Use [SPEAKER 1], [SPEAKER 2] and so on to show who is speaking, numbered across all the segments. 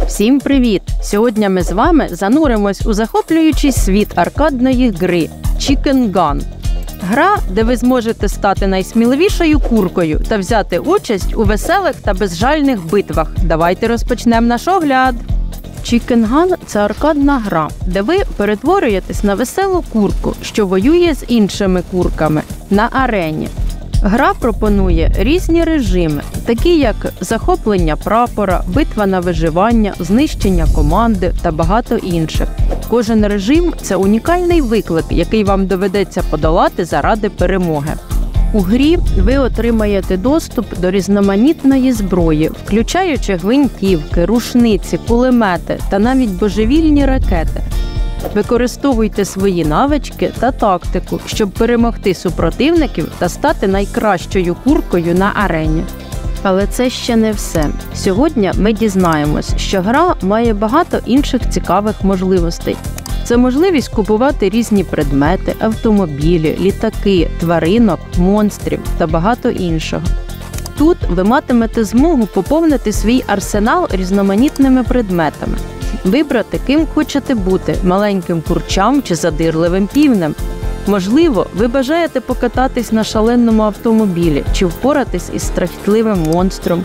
[SPEAKER 1] Всім привіт! Сьогодні ми з вами зануримось у захоплюючий світ аркадної гри Chicken Gun. Гра, де ви зможете стати найсміливішою куркою та взяти участь у веселих та безжальних битвах. Давайте розпочнемо наш огляд! Chicken Gun – це аркадна гра, де ви перетворюєтесь на веселу курку, що воює з іншими курками на арені. Гра пропонує різні режими, такі як захоплення прапора, битва на виживання, знищення команди та багато інших. Кожен режим – це унікальний виклик, який вам доведеться подолати заради перемоги. У грі ви отримаєте доступ до різноманітної зброї, включаючи гвинтівки, рушниці, кулемети та навіть божевільні ракети. Використовуйте свої навички та тактику, щоб перемогти супротивників та стати найкращою куркою на арені. Але це ще не все. Сьогодні ми дізнаємось, що гра має багато інших цікавих можливостей. Це можливість купувати різні предмети, автомобілі, літаки, тваринок, монстрів та багато іншого. Тут ви матимете змогу поповнити свій арсенал різноманітними предметами. Вибрати, ким хочете бути – маленьким курчам чи задирливим півнем. Можливо, ви бажаєте покататись на шаленому автомобілі чи впоратись із страхітливим монстром.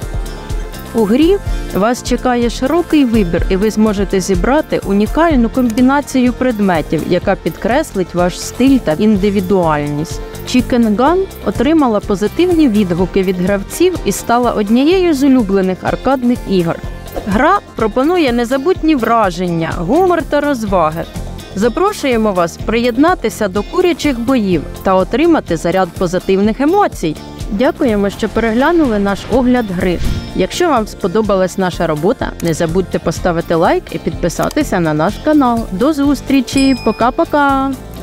[SPEAKER 1] У грі вас чекає широкий вибір, і ви зможете зібрати унікальну комбінацію предметів, яка підкреслить ваш стиль та індивідуальність. Chicken Gun отримала позитивні відгуки від гравців і стала однією з улюблених аркадних ігор. Гра пропонує незабутні враження, гумор та розваги. Запрошуємо вас приєднатися до курячих боїв та отримати заряд позитивних емоцій. Дякуємо, що переглянули наш огляд гри. Якщо вам сподобалась наша робота, не забудьте поставити лайк і підписатися на наш канал. До зустрічі! Пока-пока!